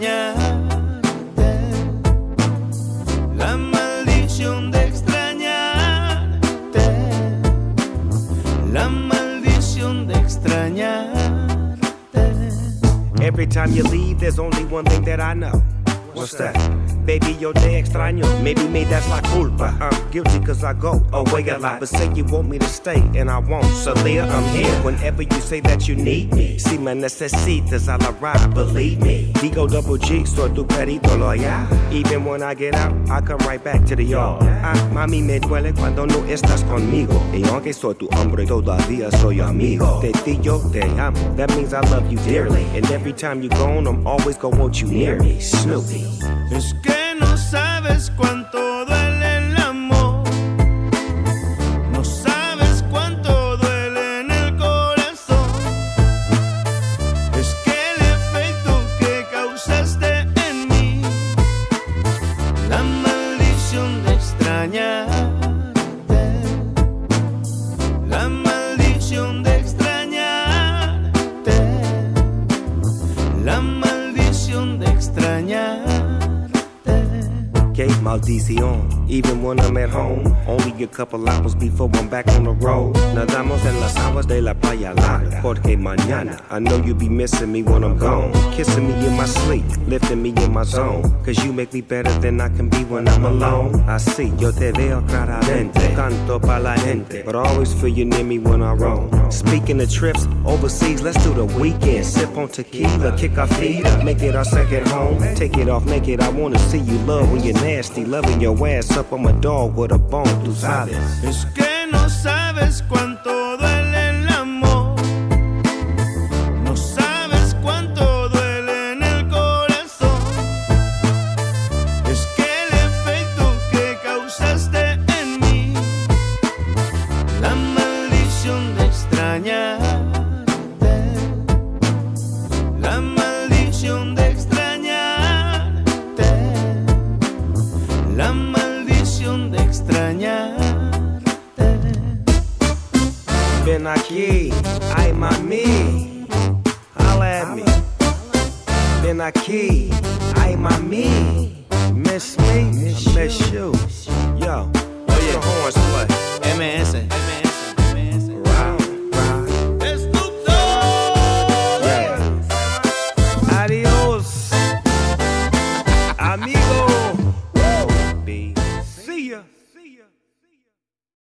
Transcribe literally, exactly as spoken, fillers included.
extrañarte, la maldición de extrañarte, la maldición de extrañarte. Every time you leave, there's only one thing that I know. What's that? Baby, yo te extraño. Maybe me that's la culpa. I'm guilty cause I go away a lot. But say you want me to stay and I won't. So Leah, I'm here whenever you say that you need me. Si me necesitas, I'll arrive, believe me. Digo double G, soy tu perito loyal. Even when I get out, I come right back to the yard. Ah, mami, me duele cuando no estás conmigo. Y aunque soy tu hombre, todavía soy amigo. De ti yo te amo. That means I love you dearly. And every time you're gone, I'm always gonna want you near me. Snoopy. Es que no sabes cuánto duele el amor, no sabes cuánto duele en el corazón. Es que el efecto que causaste en mí, la maldición de extrañarte, la maldición de extrañarte, la maldición de extrañarte. Que maldición, even when I'm at home. Only a couple hours before I'm back on the road. Nadamos en las aguas de la playa larga. Porque mañana, I know you be missing me when I'm gone. Kissing me in my sleep, lifting me in my zone. Cause you make me better than I can be when I'm alone. Así, yo te veo claramente. Canto pa' la gente, but I always feel you near me when I roam. Speaking of trips overseas, let's do the weekend. Sip on tequila, kick our feet up, make it our second home. Take it off naked, I wanna see you love when you're nasty, loving your ass up. I'm a dog with a bone, tú sabes. Es que no sabes cuánto duele el amor, no sabes cuánto duele en el corazón. Es que el efecto que causaste en mí, la maldición de extrañarte, la maldición de extrañarte, la maldición de extrañarte. Ven aquí, ay mami, holla at me. Ven aquí, ay mami, miss me, I miss you.